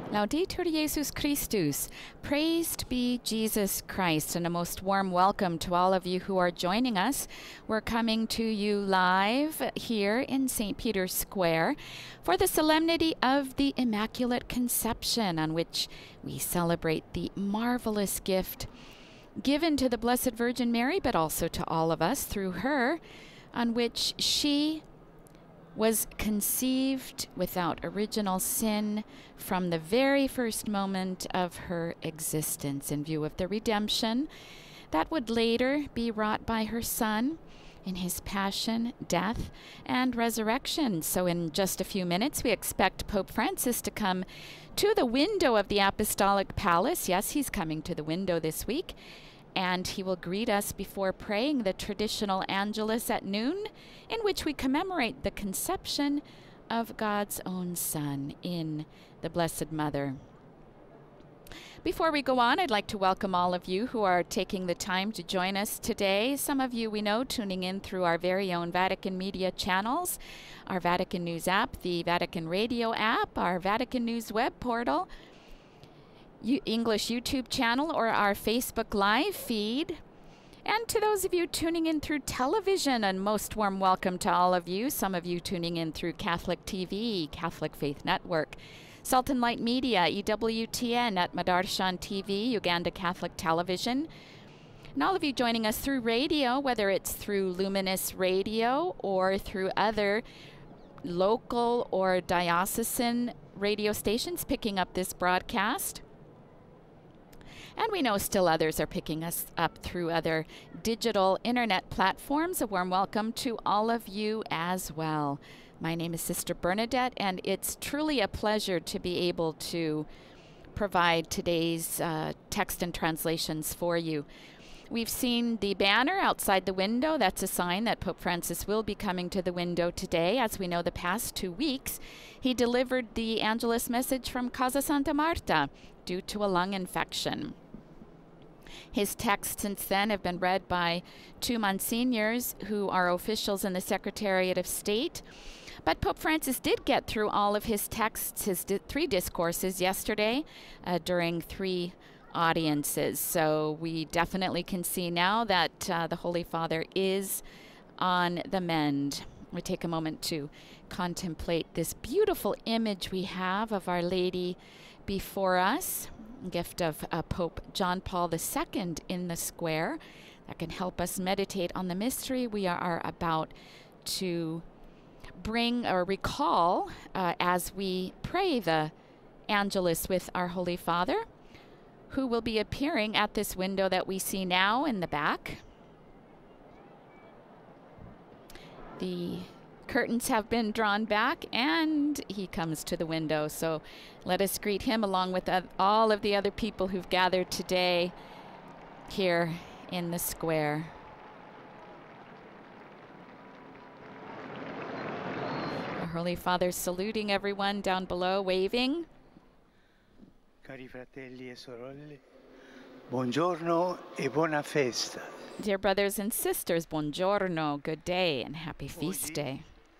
Laudetur Jesus Christus. Praised be Jesus Christ, and a most warm welcome to all of you who are joining us. We're coming to you live here in St. Peter's Square for the Solemnity of the Immaculate Conception, on which we celebrate the marvelous gift given to the Blessed Virgin Mary, but also to all of us through her, on which she was conceived without original sin from the very first moment of her existence, in view of the redemption that would later be wrought by her Son in his passion, death, and resurrection. So in just a few minutes, we expect Pope Francis to come to the window of the Apostolic Palace. Yes, he's coming to the window this week, and he will greet us before praying the traditional Angelus at noon, in which we commemorate the conception of God's own Son in the Blessed Mother. Before we go on, I'd like to welcome all of you who are taking the time to join us today. Some of you we know tuning in through our very own Vatican media channels, our Vatican News app, the Vatican Radio app, our Vatican News web portal, English YouTube channel, or our Facebook Live feed. And to those of you tuning in through television, a most warm welcome to all of you. Some of you tuning in through Catholic TV, Catholic Faith Network, Sultan Light Media, EWTN at Madarshan TV, Uganda Catholic Television. And all of you joining us through radio, whether it's through Luminous Radio or through other local or diocesan radio stations picking up this broadcast. And we know still others are picking us up through other digital internet platforms. A warm welcome to all of you as well. My name is Sister Bernadette, and it's truly a pleasure to be able to provide today's text and translations for you. We've seen the banner outside the window. That's a sign that Pope Francis will be coming to the window today. As we know, the past 2 weeks, he delivered the Angelus message from Casa Santa Marta due to a lung infection. His texts since then have been read by 2 monsignors who are officials in the Secretariat of State. But Pope Francis did get through all of his texts, his 3 discourses yesterday during 3 audiences. So we definitely can see now that the Holy Father is on the mend. We take a moment to contemplate this beautiful image we have of Our Lady before us, gift of Pope John Paul II in the square, that can help us meditate on the mystery we are about to bring or recall as we pray the Angelus with our Holy Father, who will be appearing at this window that we see now in the back. The curtains have been drawn back, and he comes to the window. So let us greet him along with all of the other people who've gathered today here in the square. Our Holy Father saluting everyone down below, waving. Cari fratelli e sorelle, buongiorno e buona festa. Dear brothers and sisters, buongiorno, good day, and happy feast day.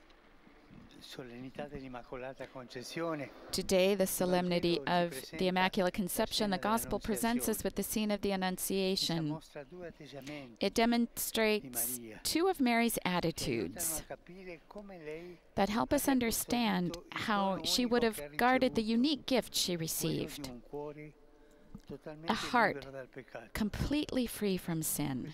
Today, the Solemnity of the Immaculate Conception, the Gospel presents us with the scene of the Annunciation. It demonstrates 2 of Mary's attitudes that help us understand how she would have guarded the unique gift she received, a heart completely free from sin.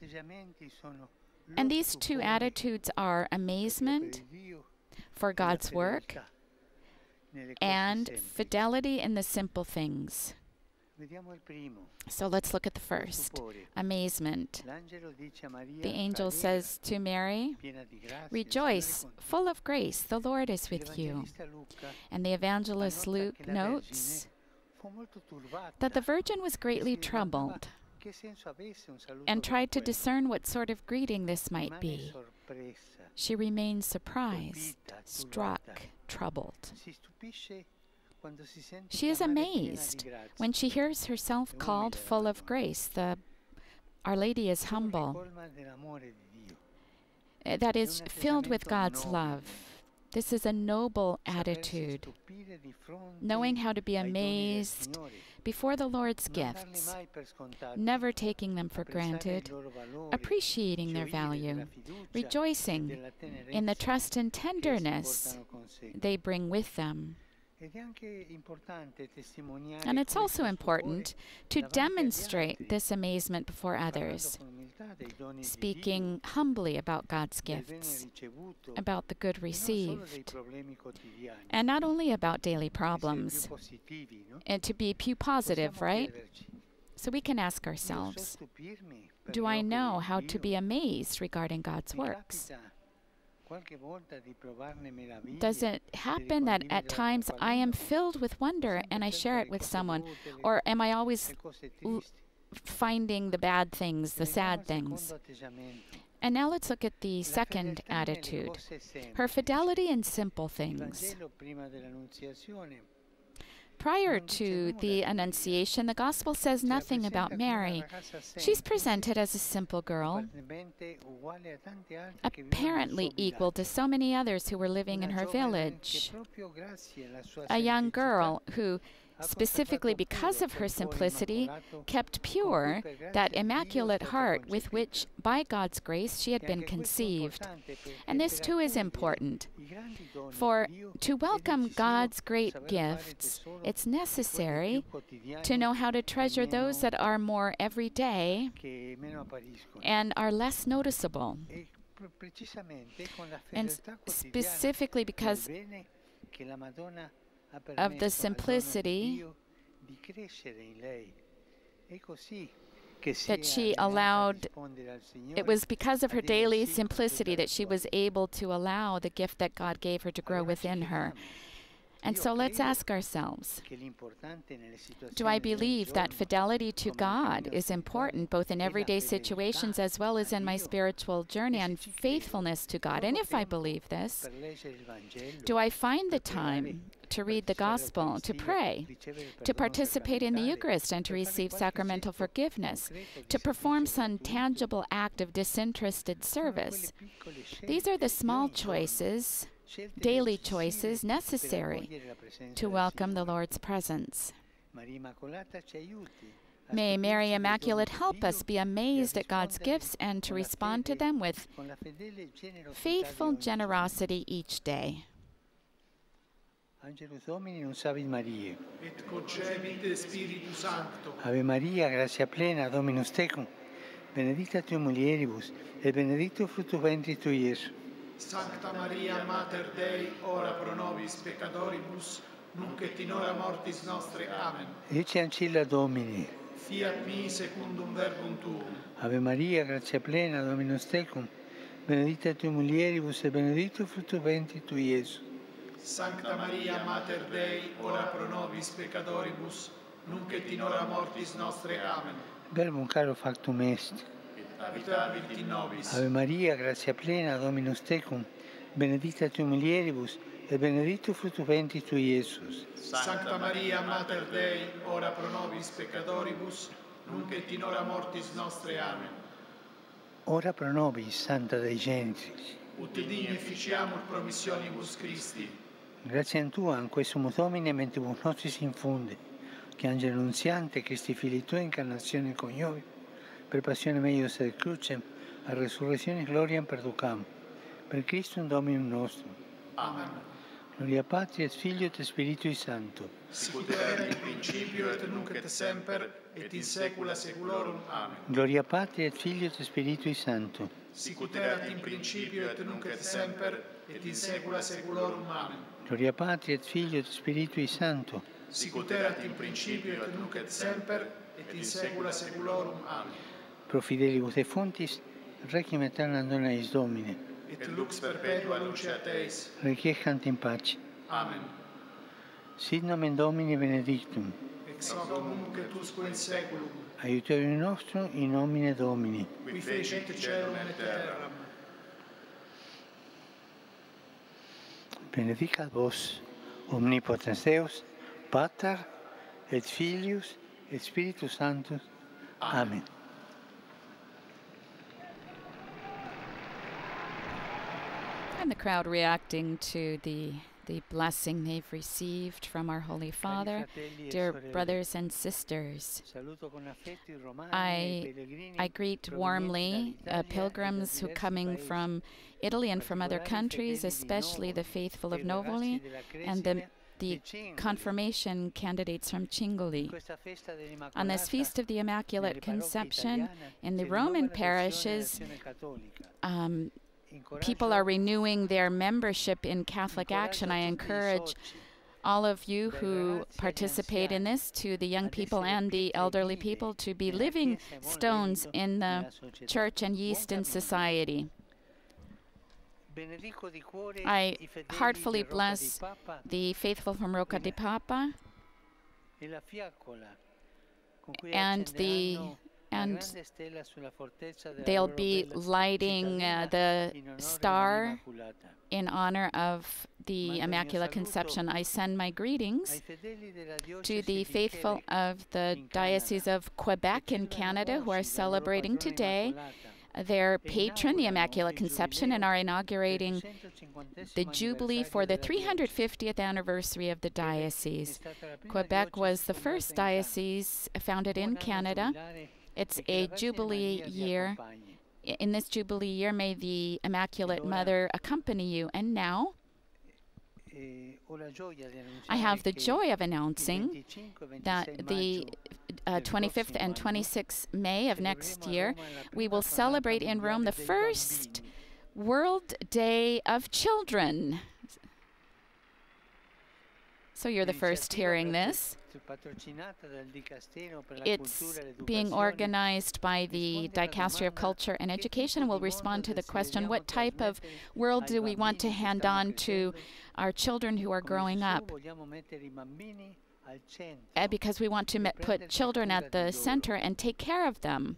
And these 2 attitudes are amazement for God's work and fidelity in the simple things. So let's look at the first. Amazement. The angel says to Mary, "Rejoice, full of grace, the Lord is with you." And the evangelist Luke notes that the Virgin was greatly troubled and tried to discern what sort of greeting this might be. She remains surprised, struck, troubled. She is amazed when she hears herself called full of grace. Our Lady is humble. That is, filled with God's love. This is a noble attitude, knowing how to be amazed before the Lord's gifts, never taking them for granted, appreciating their value, rejoicing in the trust and tenderness they bring with them. And it's also important to demonstrate this amazement before others, speaking humbly about God's gifts, about the good received, and not only about daily problems, and to be positive, right? So we can ask ourselves, do I know how to be amazed regarding God's works? Does it happen that at times I am filled with wonder and I share it with someone? Or am I always finding the bad things, the sad things? And now let's look at the second attitude, her fidelity in simple things. Prior to the Annunciation, the Gospel says nothing about Mary. She's presented as a simple girl, apparently equal to so many others who were living in her village. A young girl who, specifically because of her simplicity, kept pure that immaculate heart with which, by God's grace, she had been conceived. And this too is important. For to welcome God's great gifts, it's necessary to know how to treasure those that are more everyday and are less noticeable. And specifically because of the simplicity that she allowed, it was because of her daily simplicity that she was able to allow the gift that God gave her to grow within her. And so let's ask ourselves, do I believe that fidelity to God is important both in everyday situations as well as in my spiritual journey, and faithfulness to God? And if I believe this, do I find the time to read the Gospel, to pray, to participate in the Eucharist and to receive sacramental forgiveness, to perform some tangible act of disinterested service? These are the small choices, daily choices necessary to welcome the Lord's presence. May Mary Immaculate help us be amazed at God's gifts and to respond to them with faithful generosity each day. Angelus Domini, non savit Mariae. Et concepit Spiritu Sancto. Ave Maria, gratia plena, Dominus tecum, benedicta tu mulieribus, et benedictus fructus ventris tui, Iesus. Sancta Maria, Mater Dei, ora pro nobis peccatoribus, nunc et in hora mortis nostre. Amen. Ecce ancilla Domini. Fiat mi secundum verbum tuum. Ave Maria, gratia plena, Dominus tecum, benedicta tu mulieribus, et benedictus fructus ventris tui, Iesus. Sancta Maria, Mater Dei, ora pro nobis peccatoribus, nunc et in hora mortis nostre. Amen. Verbum caro factum est. Habitavit in nobis. Ave Maria, gratia plena, Dominus tecum, benedicta tu mulieribus, et benedictus fructus ventris tui, Iesus. Sancta Maria, Mater Dei, ora pro nobis peccatoribus, nunc et in hora mortis nostre. Amen. Ora pro nobis, Santa Dei Gentris. Ut digne ficiamur promissionibus Christi. Grazie a Tua, in questo Domine, mentibus nostris infunde, che Angelo Annunziante, Christi Fili Tua, incarnazione coniovi, per passione meius et crucem, a resurrezione gloriam perducam, per Christum Dominum nostrum. Amen. Gloria Patri et Filio et Spiritui Sancto. Sicut erat in principio et nunc et semper et in saecula saeculorum. Amen. Gloria Patri et Filio et Spiritui Sancto. Sicut erat in principio et nunc et semper et in saecula saeculorum. Amen. Gloria Patri et Filio et Spiritui Sancto. Sicut erat in principio et nunc et semper et in saecula saeculorum. Amen. Pro fidelibus defuntis, requiem aeternam dona eis Domine. Et lux perpetua luceat eis. Requiescant in pace. Amen. Sit nomen Domini benedictum. Ex hoc nunc et usque in saeculum. Aiutorium nostrum in nomine Domini. Qui fecit caelum et terram. Benedicat vos, omnipotens Deus, Pater et Filius et Spiritus Sanctus. Amen. And the crowd reacting to the blessing they've received from our Holy Father. Dear brothers and sisters, I greet warmly pilgrims who are coming from Italy and from other countries, especially the faithful of Novoli and the confirmation candidates from Cingoli. On this Feast of the Immaculate Conception, in the Roman parishes, people are renewing their membership in Catholic Action. I encourage all of you who participate in this, to the young people and the elderly people, to be living stones in the church and yeast in society. I heartfully bless the faithful from Rocca di Papa and they'll be lighting the star in honor of the Immaculate Conception. I send my greetings to the faithful of the Diocese of Quebec in Canada who are celebrating today their patron, the Immaculate Conception, and are inaugurating the Jubilee for the 350th anniversary of the diocese. Quebec was the first diocese founded in Canada. It's a Jubilee year. In this Jubilee year, may the Immaculate Mother accompany you. And now, I have the joy of announcing that the 25th and 26th May of next year, we will celebrate in Rome the first World Day of Children. So you're the first hearing this. It's being organized by the Dicastery of Culture and Education, and will respond to the question, what type of world do we want to hand on to our children who are growing up? Because we want to put children at the center and take care of them.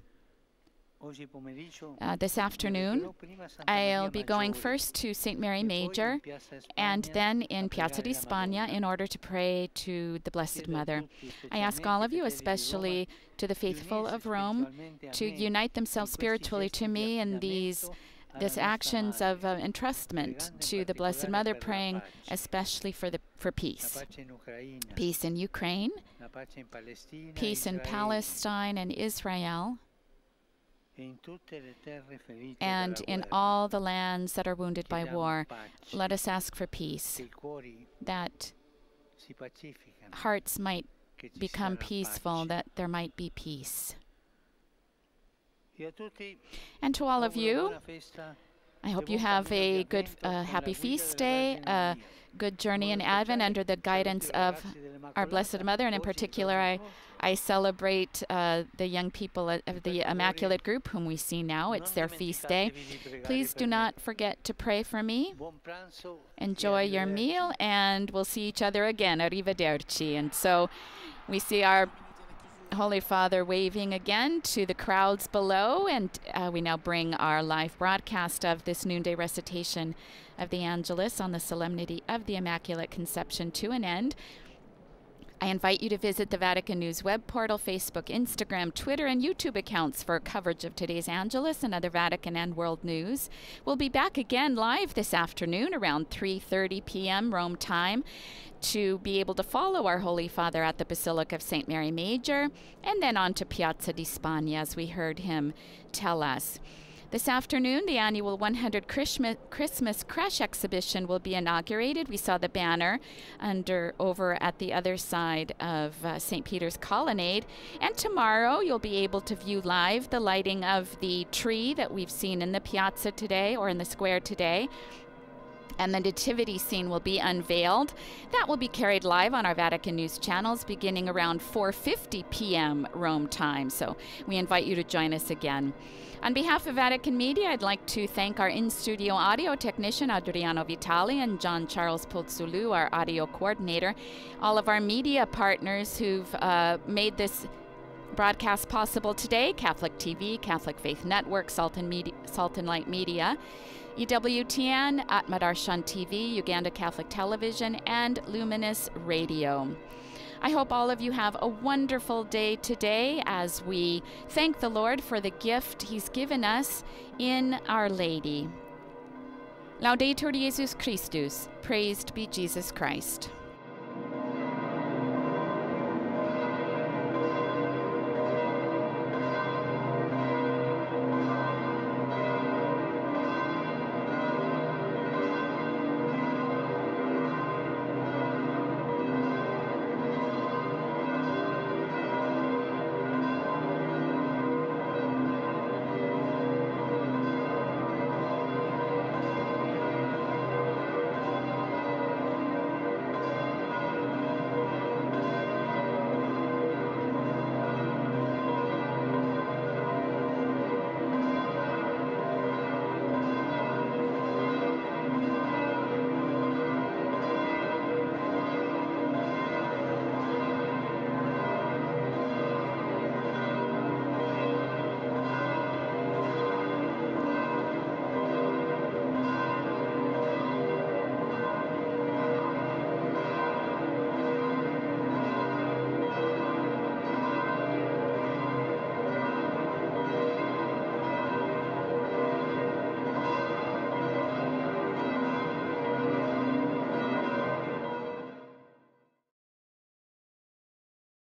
This afternoon, I'll be going first to St. Mary Major and then in Piazza di Spagna in order to pray to the Blessed Mother. I ask all of you, especially to the faithful of Rome, to unite themselves spiritually to me in these actions of entrustment to the Blessed Mother, praying especially for peace. Peace in Ukraine, peace in Palestine and Israel, and in all the lands that are wounded by war. Let us ask for peace, that hearts might become peaceful, that there might be peace. And to all of you, I hope you have a good, happy feast day, a good journey in Advent under the guidance of our Blessed Mother, and in particular, I celebrate the young people of the Immaculate Group, whom we see now. It's their feast day. Please do not forget to pray for me. Enjoy your meal, and we'll see each other again. Arrivederci. And so we see our Holy Father waving again to the crowds below, and we now bring our live broadcast of this noonday recitation of the Angelus on the Solemnity of the Immaculate Conception to an end. I invite you to visit the Vatican News web portal, Facebook, Instagram, Twitter, and YouTube accounts for coverage of today's Angelus and other Vatican and world news. We'll be back again live this afternoon around 3:30 p.m. Rome time to be able to follow our Holy Father at the Basilica of St. Mary Major and then on to Piazza di Spagna, as we heard him tell us. This afternoon, the annual 100 Christmas Creche exhibition will be inaugurated. We saw the banner over at the other side of St. Peter's Colonnade. And tomorrow, you'll be able to view live the lighting of the tree that we've seen in the piazza today, or in the square today. And the nativity scene will be unveiled. That will be carried live on our Vatican News channels beginning around 4:50 p.m. Rome time. So we invite you to join us again. On behalf of Vatican Media, I'd like to thank our in-studio audio technician, Adriano Vitali, and John Charles Pozzulu, our audio coordinator, all of our media partners who've made this broadcast possible today: Catholic TV, Catholic Faith Network, Salt and Light Media, EWTN, Atmadarshan TV, Uganda Catholic Television, and Luminous Radio. I hope all of you have a wonderful day today as we thank the Lord for the gift He's given us in Our Lady. Laudetur Jesus Christus. Praised be Jesus Christ.